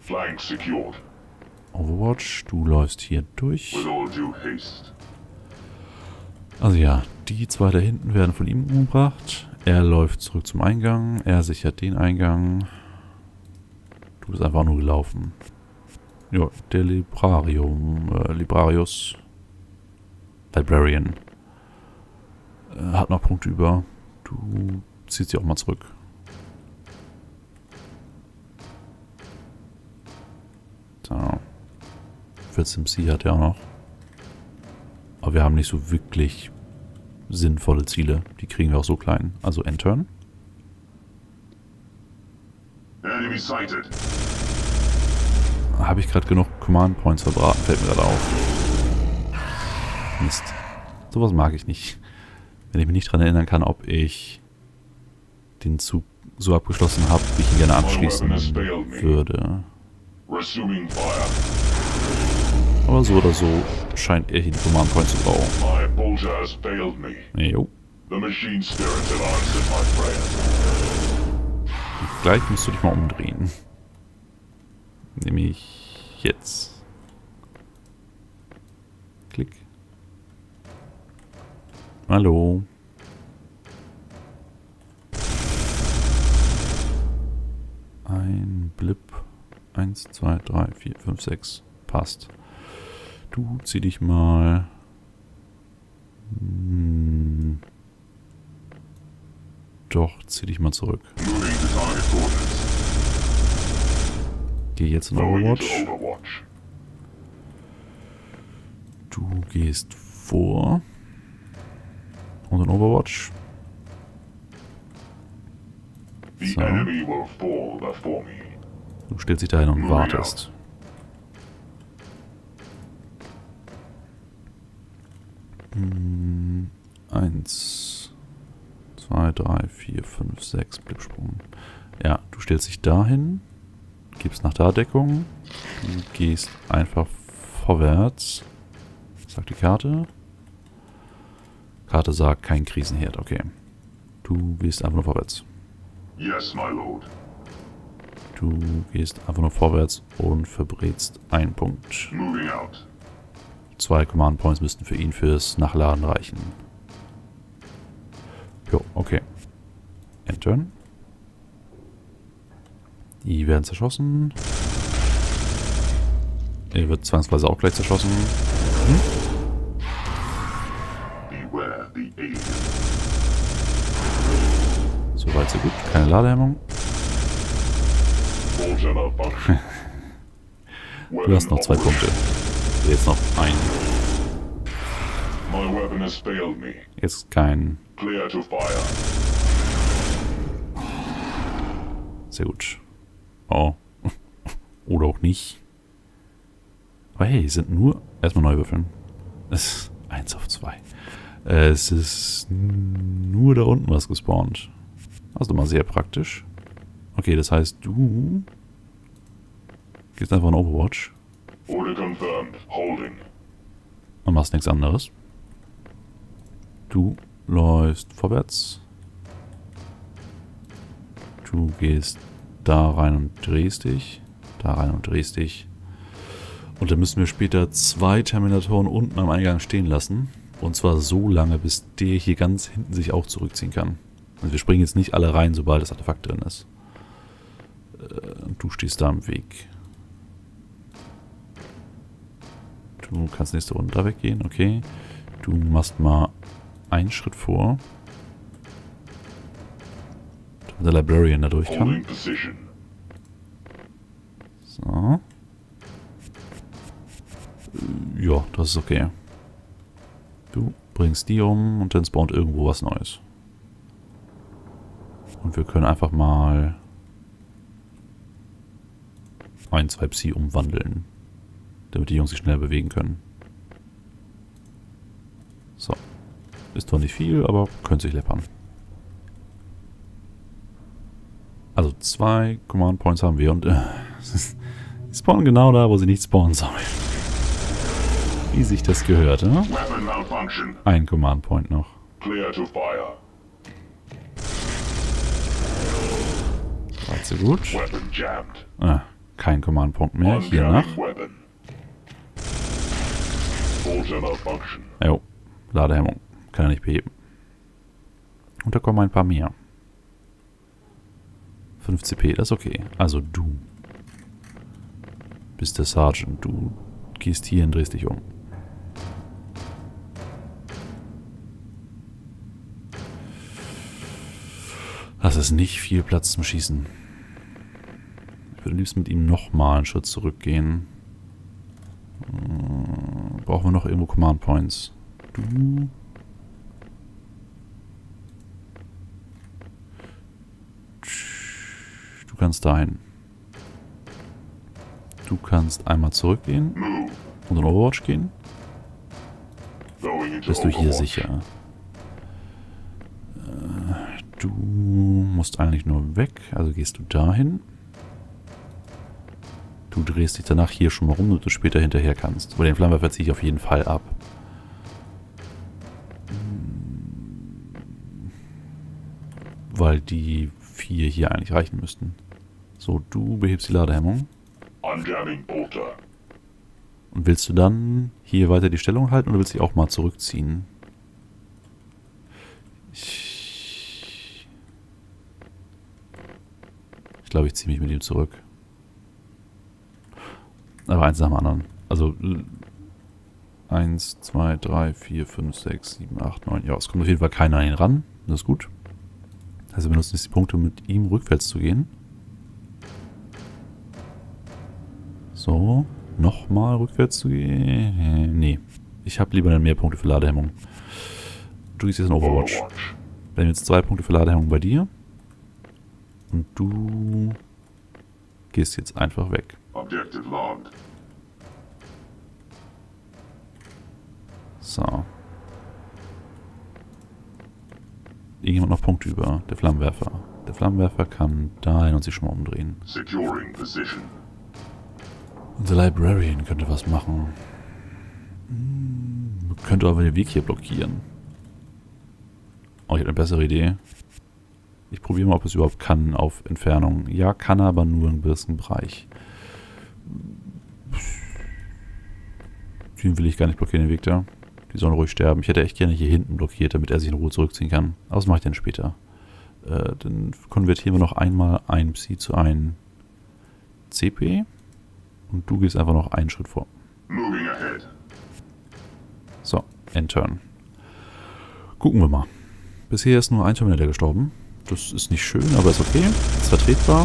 Flank secured. Overwatch, du läufst hier durch. With all due haste. Also ja, die zwei da hinten werden von ihm umgebracht. Er läuft zurück zum Eingang. Er sichert den Eingang. Du bist einfach nur gelaufen. Ja, der Librarius. Librarian. Hat noch Punkte über. Du ziehst dich auch mal zurück. So. 14 MC hat er auch noch. Aber wir haben nicht so wirklich sinnvolle Ziele. Die kriegen wir auch so klein. Also End-Turn. Enemy sighted. Habe ich gerade genug Command Points verbraten, fällt mir gerade auf. Mist. Sowas mag ich nicht. Wenn ich mich nicht daran erinnern kann, ob ich den Zug so abgeschlossen habe, wie ich ihn gerne abschließen würde. Resuming fire. Aber so oder so scheint er hier die Command Points zu brauchen. My bolter has failed me. Jo. The machine spirits have answered my prayer. Gleich musst du dich mal umdrehen. Nämlich jetzt. Klick. Hallo. Ein Blip. 1, 2, 3, 4, 5, 6. Passt. Du zieh dich mal. Doch, zieh dich mal zurück. Moving to target coordinates. Geh jetzt in Going into Overwatch. Overwatch. Du gehst vor. Und in Overwatch. The So. enemy will fall before me. Du stellst dich dahin und Moving wartest. Hm, 1, 2, 3, 4, 5, 6 Blitzsprung. Ja, du stellst dich dahin, gibst nach da Deckung, du gehst einfach vorwärts. Was sagt die Karte? Karte sagt kein Krisenherd, okay. Du gehst einfach nur vorwärts. Yes, my lord. Du gehst einfach nur vorwärts und verbrätst einen Punkt. Moving out. 2 Command Points müssten für ihn fürs Nachladen reichen. Jo, okay. End-Turn. Die werden zerschossen. Er wird zwangsweise auch gleich zerschossen. Beware the alien. Soweit so gut. Keine Ladehemmung. Bolter malfunction. Du hast noch 2 Punkte. Jetzt noch einen. My weapon has failed me. Jetzt kein. Clear to fire. Sehr gut. Oh. Oder auch nicht. Aber hey, sind nur... Erstmal neu würfeln. Es ist 1 auf 2. Es ist nur da unten was gespawnt. Also mal sehr praktisch. Okay, das heißt, du gehst einfach in Overwatch Order confirmed. Holding. und machst nichts anderes. Du läufst vorwärts. Du gehst da rein und drehst dich. Da rein und drehst dich. Und dann müssen wir später 2 Terminatoren unten am Eingang stehen lassen. Und zwar so lange, bis der hier ganz hinten sich auch zurückziehen kann. Also wir springen jetzt nicht alle rein, sobald das Artefakt drin ist. Du stehst da im Weg. Du kannst nächste Runde da weggehen, okay. Du machst mal einen Schritt vor. Damit der Librarian da durch kann. Holding position. So. Ja, das ist okay. Du bringst die um und dann spawnt irgendwo was Neues. Und wir können einfach mal 1, 2 Psi umwandeln, damit die Jungs sich schnell bewegen können. So. Ist zwar nicht viel, aber können sich läppern. Also 2 Command Points haben wir und die spawnen genau da, wo sie nicht spawnen sollen. Wie sich das gehört, ne? Weapon malfunction. Ein Command Point noch. Clear to fire. Weit so gut. Weapon jammed. Ah, keinen Command-Punkt mehr. Hier nach. Weapon. Bolter malfunction. Jo, Ladehemmung. Kann er nicht beheben. Und da kommen ein paar mehr. 5 CP, das ist okay. Also du bist der Sergeant. Du gehst hier und drehst dich um. Das ist nicht viel Platz zum Schießen. Ich würde am liebsten mit ihm nochmal einen Schritt zurückgehen. Brauchen wir noch irgendwo Command Points? Du kannst dahin. Du kannst einmal zurückgehen und in Overwatch gehen. Bist du hier sicher? Du musst eigentlich nur weg, also gehst du dahin. Du drehst dich danach hier schon mal rum, damit du später hinterher kannst. Aber den Flammenwerfer ziehe ich auf jeden Fall ab. Weil die 4 hier eigentlich reichen müssten. So, du behebst die Ladehemmung. Und willst du dann hier weiter die Stellung halten oder willst du dich auch mal zurückziehen? Ich glaube, ich ziehe mich mit ihm zurück. Aber eins nach dem anderen. Also 1, 2, 3, 4, 5, 6, 7, 8, 9. Ja, es kommt auf jeden Fall keiner an ihn ran. Das ist gut. Also wir benutzen jetzt die Punkte, um mit ihm rückwärts zu gehen. So, nochmal rückwärts zu gehen. Nee, ich habe lieber mehr Punkte für Ladehemmung. Du gehst jetzt in Overwatch. Dann jetzt 2 Punkte für Ladehemmung bei dir. Und du gehst jetzt einfach weg. Objective logged. So. Irgendjemand noch Punkte über? Der Flammenwerfer. Der Flammenwerfer kann dahin und sich schon mal umdrehen. Securing position. Unser Librarian könnte was machen. Könnte aber den Weg hier blockieren. Oh, ich habe eine bessere Idee. Ich probiere mal, ob es überhaupt kann auf Entfernung. Ja, kann er, aber nur in einem gewissen Bereich. Den will ich gar nicht blockieren, den Weg da. Die sollen ruhig sterben. Ich hätte echt gerne hier hinten blockiert, damit er sich in Ruhe zurückziehen kann. Aber das mache ich dann später. Dann konvertieren wir noch einmal ein Psi zu einem CP. Und du gehst einfach noch einen Schritt vor. Moving ahead. So, End-Turn. Gucken wir mal. Bisher ist nur ein Terminator gestorben. Das ist nicht schön, aber ist okay. Ist vertretbar.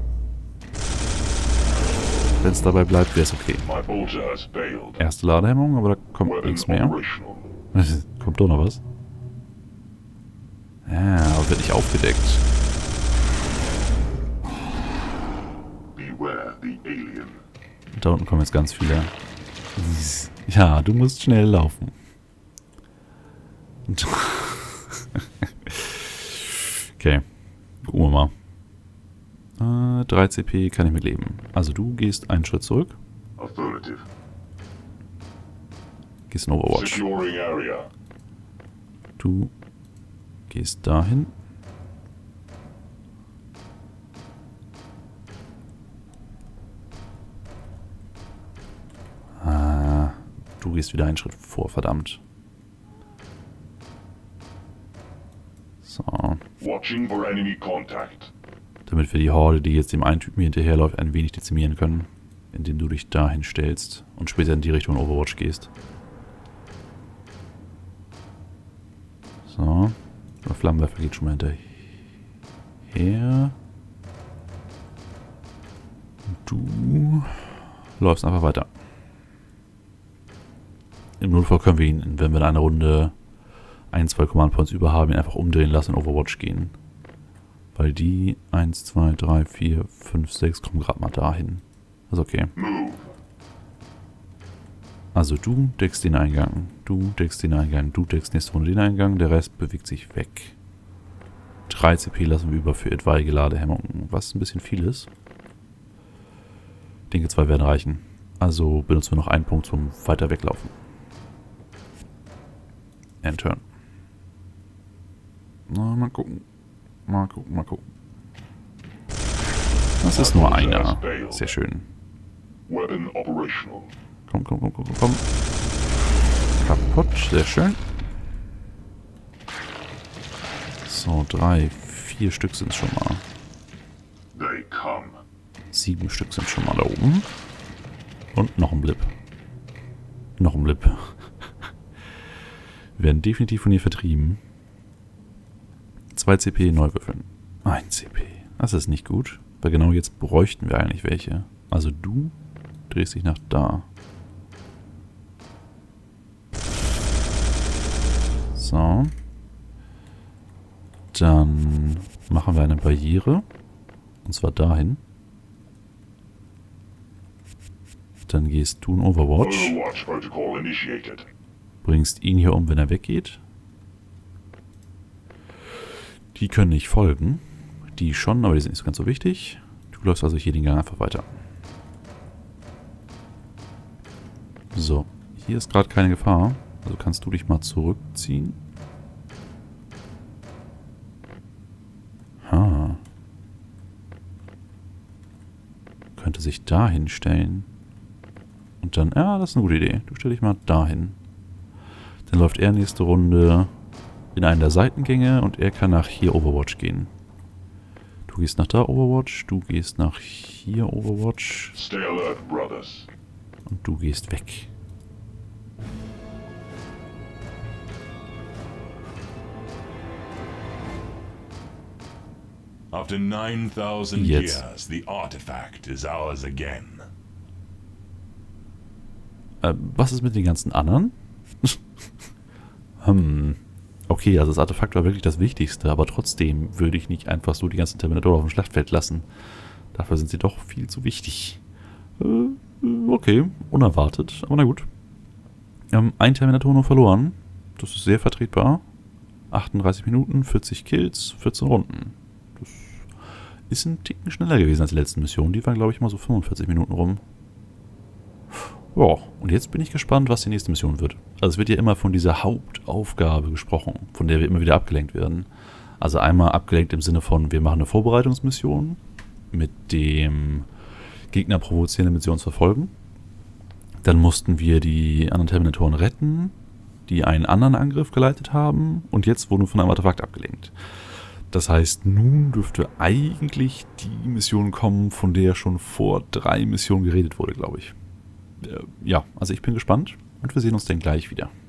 Wenn es dabei bleibt, wäre es okay. Erste Ladehemmung, aber da kommt nichts mehr. Kommt doch noch was. Ja, aber wird nicht aufgedeckt. Und da unten kommen jetzt ganz viele. Ja, du musst schnell laufen. Okay, gucken wir mal. 3 CP kann ich mit leben. Also du gehst einen Schritt zurück. Gehst in Overwatch. Du gehst dahin. Du gehst wieder einen Schritt vor, verdammt. So. Damit wir die Horde, die jetzt dem einen Typen hier hinterherläuft, ein wenig dezimieren können, indem du dich dahin stellst und später in die Richtung Overwatch gehst. So. Der Flammenwerfer geht schon mal hinterher. Und du läufst einfach weiter. Im Notfall können wir ihn, wenn wir in einer Runde 1, 2 Command Points über haben, ihn einfach umdrehen lassen und Overwatch gehen. Weil die 1, 2, 3, 4, 5, 6 kommen gerade mal dahin. Das ist okay. Also du deckst den Eingang, du deckst den Eingang, du deckst nächste Runde den Eingang, der Rest bewegt sich weg. 3 CP lassen wir über für etwaige Ladehemmungen, was ein bisschen viel ist. Ich denke, 2 werden reichen. Also benutzen wir noch einen Punkt zum weiter weglaufen. End-Turn. Na, mal gucken. Mal gucken, mal gucken. Das ist nur einer. Sehr schön. Weapon operational. Komm. Kaputt, sehr schön. So, 3, 4 Stück sind es schon mal. They come. 7 Stück sind schon mal da oben. Und noch ein Blip. Noch ein Blip. Wir werden definitiv von hier vertrieben. 2 CP neu würfeln. 1 CP. Das ist nicht gut. Weil genau jetzt bräuchten wir eigentlich welche. Also du drehst dich nach da. So. Dann machen wir eine Barriere. Und zwar dahin. Dann gehst du in Overwatch. Overwatch protocol initiated. Bringst ihn hier um, wenn er weggeht. Die können nicht folgen. Die schon, aber die sind nicht so ganz so wichtig. Du läufst also hier den Gang einfach weiter. So, hier ist gerade keine Gefahr. Also kannst du dich mal zurückziehen. Könnte sich da hinstellen. Und dann, ja, das ist eine gute Idee. Du stell dich mal dahin. Dann läuft er nächste Runde in einen der Seitengänge und er kann nach hier Overwatch gehen. Du gehst nach da Overwatch, du gehst nach hier Overwatch. Stay alert, brothers. Und du gehst weg. After 9,000 Jetzt. years, the artifact is ours again. Was ist mit den ganzen anderen? Okay, also das Artefakt war wirklich das Wichtigste, aber trotzdem würde ich nicht einfach so die ganzen Terminatoren auf dem Schlachtfeld lassen. Dafür sind sie doch viel zu wichtig. Okay, unerwartet, aber na gut. Ein Terminator nur verloren. Das ist sehr vertretbar. 38 Minuten, 40 Kills, 14 Runden. Das ist ein Ticken schneller gewesen als die letzten Missionen. Die waren, glaube ich, mal so 45 Minuten rum. Ja, und jetzt bin ich gespannt, was die nächste Mission wird. Also es wird ja immer von dieser Hauptaufgabe gesprochen, von der wir immer wieder abgelenkt werden. Also einmal abgelenkt im Sinne von, wir machen eine Vorbereitungsmission mit dem Gegner provozierende Mission verfolgen. Dann mussten wir die anderen Terminatoren retten, die einen anderen Angriff geleitet haben. Und jetzt wurden wir von einem Artefakt abgelenkt. Das heißt, nun dürfte eigentlich die Mission kommen, von der schon vor 3 Missionen geredet wurde, glaube ich. Ja, also ich bin gespannt und wir sehen uns dann gleich wieder.